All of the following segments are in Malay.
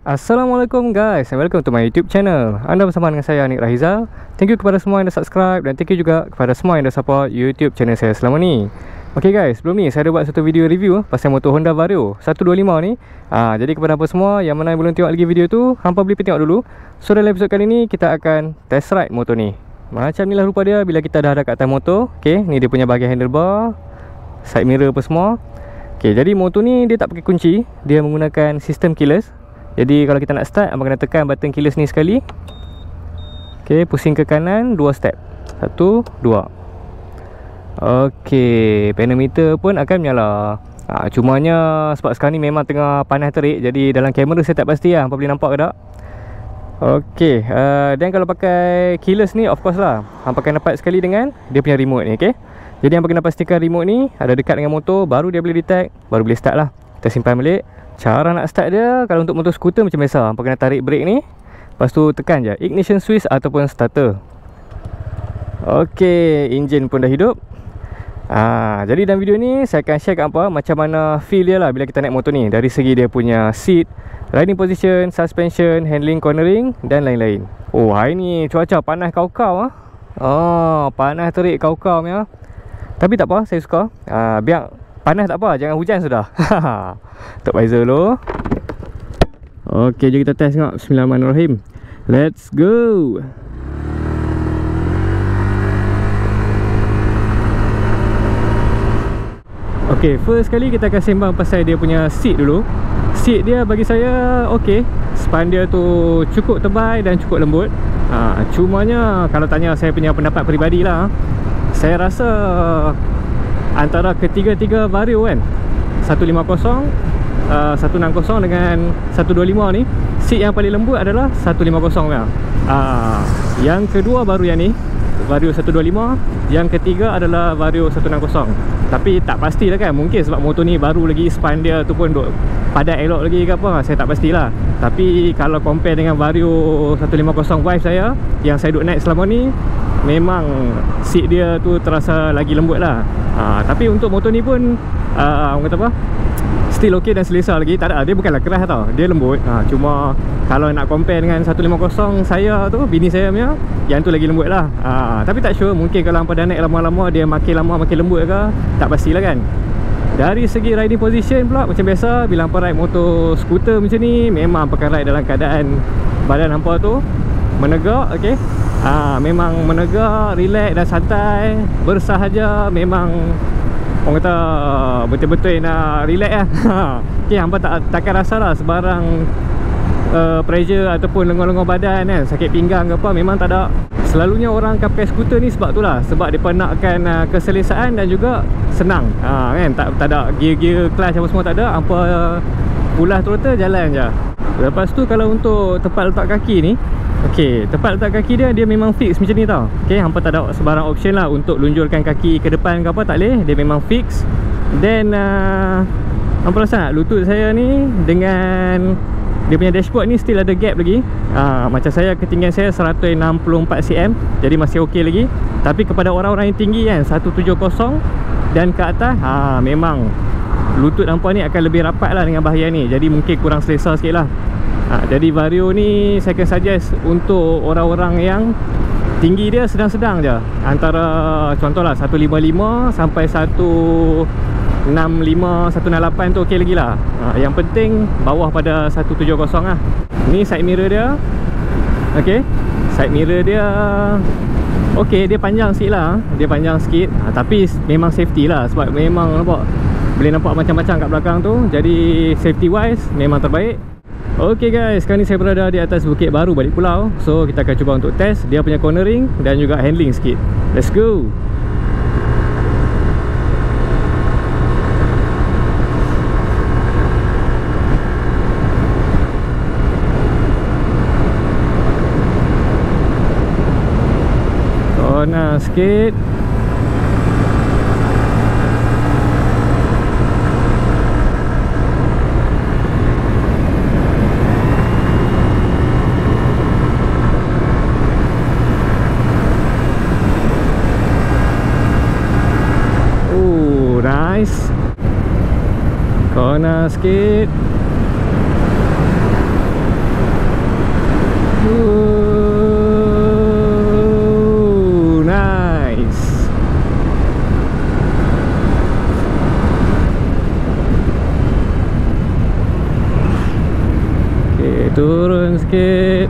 Assalamualaikum guys, and welcome to my YouTube channel. Anda bersama dengan saya, Anik Rahizal. Thank you kepada semua yang dah subscribe, dan thank you juga kepada semua yang dah support YouTube channel saya selama ni. Okay guys, sebelum ni saya ada buat satu video review pasal motor Honda Vario 125 ni. Jadi kepada hampa semua yang mana yang belum tengok lagi video tu, hampa boleh tengok dulu. So dalam episod kali ni kita akan test ride motor ni. Macam ni lah rupa dia bila kita dah ada kat atas motor. Okay, ni dia punya bahagian handlebar, side mirror apa semua. Okay, jadi motor ni dia tak pakai kunci, dia menggunakan sistem keyless. Jadi kalau kita nak start, abang kena tekan button keyless ni sekali. Okay, pusing ke kanan 2 step. 1, 2. Okay, pedometer pun akan menyala. Cumanya sebab sekarang ni memang tengah panas terik, jadi dalam kamera saya tak pasti lah hampa boleh nampak ke tak. Okay, dan kalau pakai keyless ni, of course lah hampa akan dapat sekali dengan dia punya remote ni. Okay, jadi hampa kena pastikan remote ni ada dekat dengan motor, baru dia boleh detect, baru boleh start lah. Kita simpan balik. Cara nak start dia, kalau untuk motor skuter macam biasa, hampa kena tarik brake ni, lepas tu tekan je ignition switch ataupun starter. Okay, enjin pun dah hidup. Jadi dalam video ni saya akan share kat hampa macam mana feel dia lah bila kita naik motor ni, dari segi dia punya seat, riding position, suspension, handling, cornering dan lain-lain. Oh, hari ni cuaca panas kau-kau panas terik kau-kau ya. Tapi tak apa, saya suka. Biar panas tak apa, jangan hujan sudah. Untuk visor dulu. Okey, jom kita test tengok. Bismillahirrahmanirrahim. Let's go. Okey, first kali kita akan sembang pasal dia punya seat dulu. Seat dia bagi saya okey. Span dia tu cukup tebal dan cukup lembut. Cumanya kalau tanya saya punya pendapat peribadi lah, saya rasa antara ketiga-tiga Vario kan, 150, 160 dengan 125 ni, seat yang paling lembut adalah 150 ya. Yang kedua baru yang ni, Vario 125. Yang ketiga adalah Vario 160. Tapi tak pastilah kan, mungkin sebab motor ni baru lagi, span dia tu pun duk padat elok lagi ke apa, saya tak pastilah. Tapi kalau compare dengan Vario 150 wife saya yang saya duk naik selama ni, memang seat dia tu terasa lagi lembut lah. Tapi untuk motor ni pun orang kata apa, still ok dan selesa lagi. Tak ada, dia bukanlah keras tau, dia lembut. Cuma kalau nak compare dengan 150 saya tu, bini saya punya, yang tu lagi lembut lah. Tapi tak sure, mungkin kalau hampa dah naik lama-lama, dia makin lama makin lembut ke, tak pastilah kan. Dari segi riding position pula, macam biasa bila hampa ride motor skuter macam ni, memang hampa akan ride dalam keadaan badan hampa tu menegak. Ok, memang menegak, relax dan santai, bersahaja. Memang orang kata betul-betul nak relax lah. Okay, hampa takkan rasa lah sebarang pressure ataupun lengur-lengur badan kan, sakit pinggang ke apa, memang tak ada. Selalunya orang akan pakai skuter ni sebab tu lah, sebab dia nakkan keselesaan dan juga senang kan, tak ada gear-gear clutch apa semua, tak ada. Hampa pulas throttle, jalan je. Lepas tu kalau untuk tempat letak kaki ni, okey, tempat letak kaki dia memang fix macam ni tau. Okey, hampa tak ada sebarang option lah untuk lunjurkan kaki ke depan ke apa, tak boleh, dia memang fix. Then hampa rasa lutut saya ni dengan dia punya dashboard ni still ada gap lagi. Macam saya, ketinggian saya 164 cm, jadi masih okey lagi. Tapi kepada orang-orang yang tinggi kan, 170 dan ke atas, memang lutut hampa ni akan lebih rapat lah dengan bahagian ni, jadi mungkin kurang selesa sikit lah. Jadi Vario ni saya akan suggest untuk orang-orang yang tinggi dia sedang-sedang je, antara contohlah 155 sampai 165, 168 tu okey lagi lah. Yang penting bawah pada 170 lah. Ni side mirror dia. Okey, side mirror dia okey, dia panjang sikit lah. Dia panjang sikit, tapi memang safety lah, sebab memang nampak, boleh nampak macam-macam kat belakang tu. Jadi safety wise memang terbaik. Ok guys, sekarang ni saya berada di atas Bukit Baru balik pulau. So kita akan cuba untuk test dia punya cornering dan juga handling sikit. Let's go. Corner sikit. Nice. Corner sikit. sikit.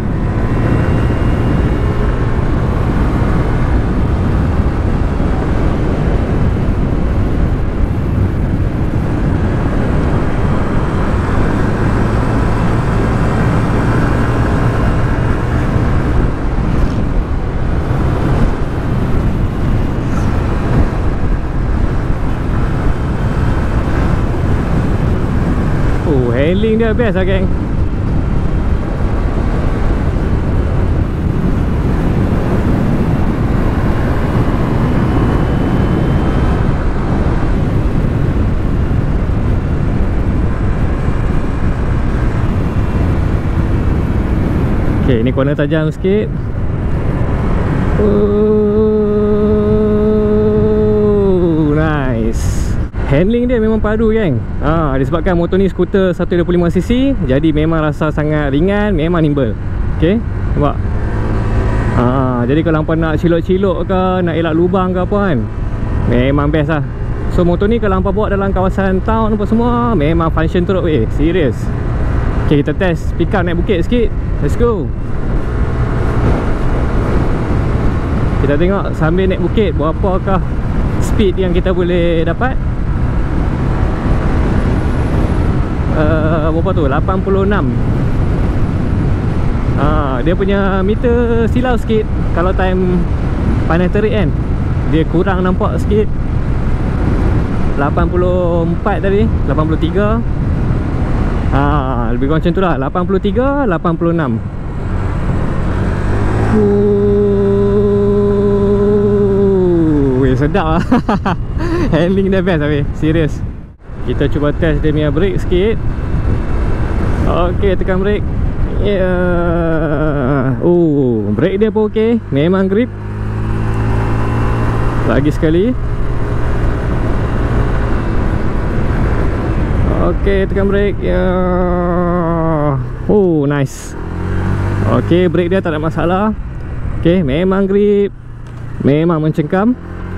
Handling dia best lah geng. Okay, ni corner tajam sikit. Nice. Handling dia memang padu geng. Disebabkan motor ni skuter 125cc, jadi memang rasa sangat ringan, memang nimble. Okay, nampak? Jadi kalau hampa nak cilok-cilok ke, nak elak lubang ke apa kan, memang best lah. So motor ni kalau hampa bawa dalam kawasan town apa semua, memang function teruk weh, serius. Okay, kita test pick up naik bukit sikit. Let's go. Kita tengok sambil naik bukit berapakah speed yang kita boleh dapat. Berapa tu? 86. Dia punya meter silau sikit kalau time panas terik kan. Dia kurang nampak sikit. 84 tadi, 83. Lebih kurang macam tu lah. 83, 86. Sedap lah. Handling dia best lah, serius. Kita cuba test dia punya brake sikit. Ok, tekan brake. Brake dia pun ok, memang grip. Lagi sekali. Ok, tekan brake. Nice. Ok, brake dia tak ada masalah. Ok, memang grip, memang mencengkam.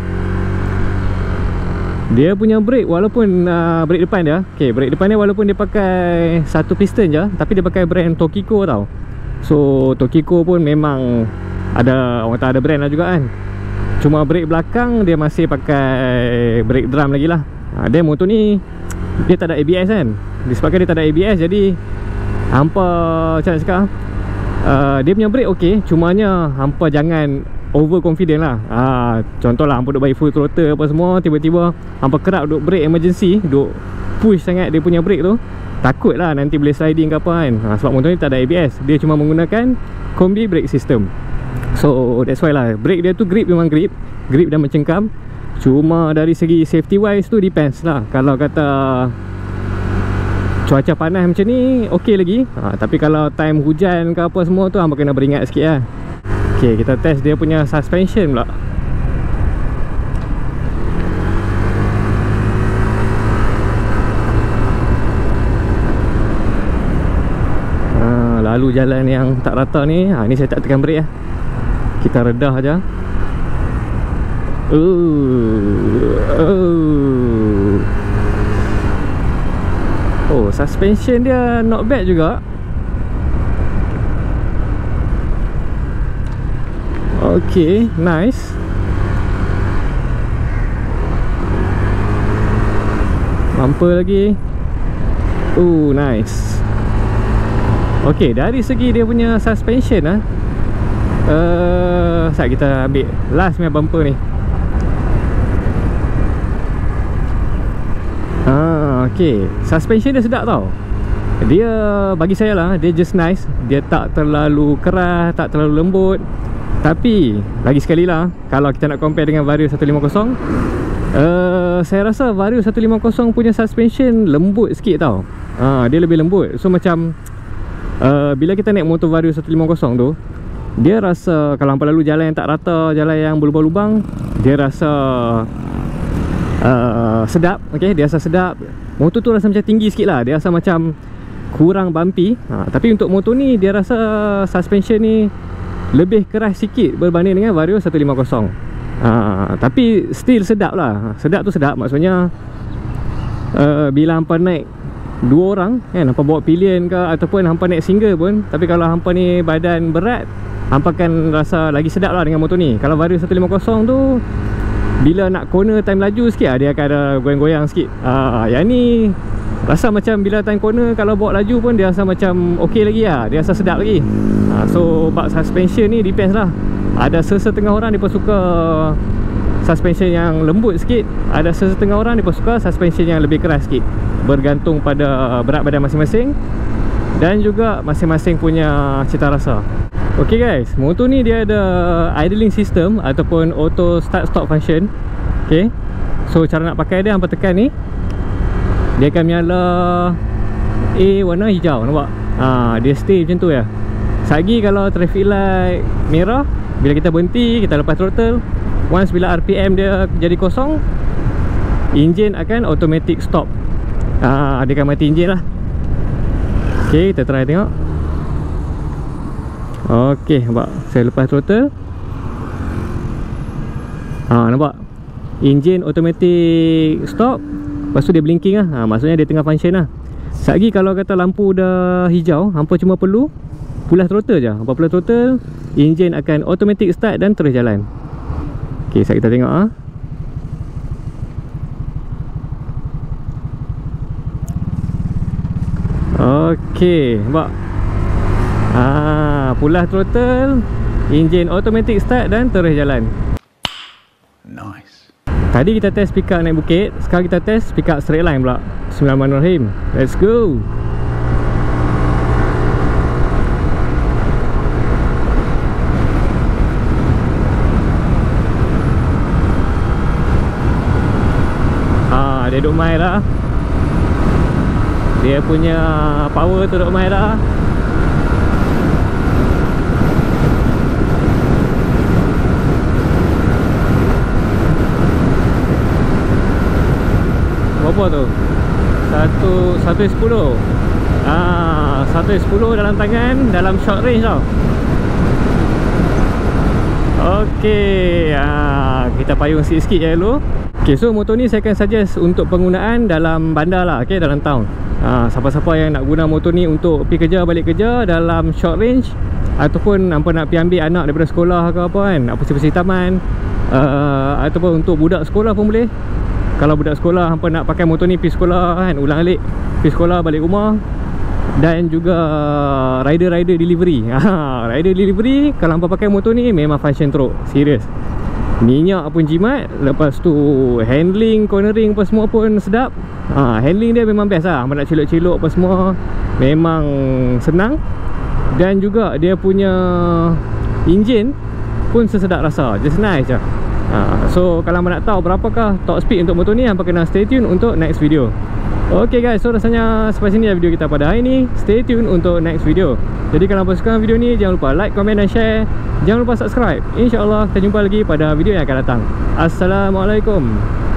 Dia punya brake walaupun brake depan dia, okay, brake depan dia walaupun dia pakai satu piston je, tapi dia pakai brand Tokiko tau. So Tokiko pun memang ada, orang tak ada brand lah juga kan. Cuma brake belakang dia masih pakai brake drum lagi lah. Dia motor ni dia tak ada ABS kan. Disebabkan dia tak ada ABS, jadi hampa macam nak cakap, dia punya brake ok, cumanya hampa jangan over confident lah. Contohlah hampa duk bagi full throttle apa semua, tiba-tiba hampa kerap duk brake emergency, duk push sangat dia punya brake tu, takut lah nanti boleh sliding ke apa kan. Sebab motor ni tak ada ABS, dia cuma menggunakan combi brake system. So that's why lah, brake dia tu grip memang grip dan mencengkam. Cuma dari segi safety wise tu depends lah. Kalau kata cuaca panas macam ni ok lagi, tapi kalau time hujan ke apa semua tu hampa kena beringat sikit lah. Ok, kita test dia punya suspension pula. Lalu jalan yang tak rata ni, ni saya tak tekan brake lah. Kita redah aja. Suspension dia not bad juga. Okay, nice. Bumper lagi. Nice. Okay, dari segi dia punya suspension lah, sekejap kita ambil last punya bumper ni. Okay, suspension dia sedap tau. Dia bagi saya lah, dia just nice. Dia tak terlalu keras, tak terlalu lembut. Tapi lagi sekali lah, kalau kita nak compare dengan Vario 150, saya rasa Vario 150 punya suspension lembut sikit tau. Dia lebih lembut. So macam bila kita naik motor Vario 150 tu, dia rasa kalau hampa lalu jalan yang tak rata, jalan yang berlubang-lubang, dia rasa sedap. Okay, dia rasa sedap. Motor tu rasa macam tinggi sikit lah, dia rasa macam kurang bumpy. Tapi untuk motor ni, dia rasa suspension ni lebih keras sikit berbanding dengan Vario 150. Tapi still sedap lah. Sedap tu sedap, maksudnya bila hampa naik dua orang kan, hampa bawa pilion ke ataupun hampa naik single pun. Tapi kalau hampa ni badan berat, hampa akan rasa lagi sedap lah dengan motor ni. Kalau Vario 150 tu bila nak corner time laju sikit dia akan ada goyang-goyang sikit. Yang ni rasa macam bila time corner kalau bawa laju pun dia rasa macam okey lagi lah, dia rasa sedap lagi. So bak suspension ni depends lah. Ada setengah orang dia pun suka suspension yang lembut sikit, ada setengah orang dia pun suka suspension yang lebih keras sikit, bergantung pada berat badan masing-masing dan juga masing-masing punya cita rasa. Ok guys, motor ni dia ada idling system ataupun auto start stop function. Ok, so cara nak pakai dia, hampa tekan ni, dia akan menyala warna hijau, nampak? Dia stay macam tu ya. Sagi kalau traffic light merah, bila kita berhenti, kita lepas throttle, once bila RPM dia jadi kosong, enjin akan automatic stop. Dia akan mati enjin lah. Ok, kita try tengok. Ok, nampak? Saya lepas throttle, nampak? Enjin automatic stop. Lepas tu dia blinking lah. Maksudnya dia tengah function lah. Sagi kalau kata lampu dah hijau, hampa cuma perlu pulas throttle je. Hampa pulas throttle, enjin akan automatic start dan terus jalan. Ok, sekejap kita tengok Ok, nampak? Pulas throttle, enjin automatic start dan terus jalan. Nice. Tadi kita test pick up naik bukit, sekarang kita test pick up straight line pula. Bismillahirrahmanirrahim. Let's go. Dia duk main dah. Dia punya power tu duk main dah. Berapa tu? 110. 110 dalam tangan, dalam short range tau. Okey, kita payung sikit-sikit je dulu. Ok, so motor ni saya akan suggest untuk penggunaan dalam bandar lah, ok, dalam town. Siapa-siapa yang nak guna motor ni untuk pergi kerja, balik kerja dalam short range, ataupun hampa nak pergi ambil anak daripada sekolah ke apa kan, nak bersih-bersih taman, ataupun untuk budak sekolah pun boleh. Kalau budak sekolah hampa nak pakai motor ni pergi sekolah kan, ulang alik, pergi sekolah balik rumah. Dan juga rider delivery. Rider delivery, kalau hampa pakai motor ni memang function teruk, serius. Minyak pun jimat. Lepas tu handling, cornering apa semua pun sedap. Handling dia memang best lah. Hampa nak celok-celok apa semua memang senang. Dan juga dia punya engine pun sesedap rasa, just nice je. So kalau hampa nak tahu berapakah top speed untuk motor ni, hampa kena stay tune untuk next video. Ok guys, so rasanya sampai sini lah video kita pada hari ni. Stay tune untuk next video. Jadi kalau hampa suka video ni, jangan lupa like, komen dan share. Jangan lupa subscribe. InsyaAllah kita jumpa lagi pada video yang akan datang. Assalamualaikum.